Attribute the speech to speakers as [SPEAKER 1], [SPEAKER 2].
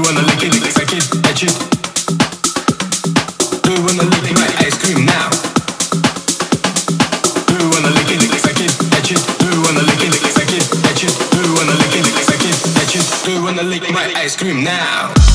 [SPEAKER 1] wanna lick it, suck it, touch it? Do you wanna lick my ice cream now? Do you wanna lick it, suck it, touch it? Do you wanna lick it, suck it, touch it? Do you wanna lick it, suck it, touch it? Do you wanna lick my ice cream now?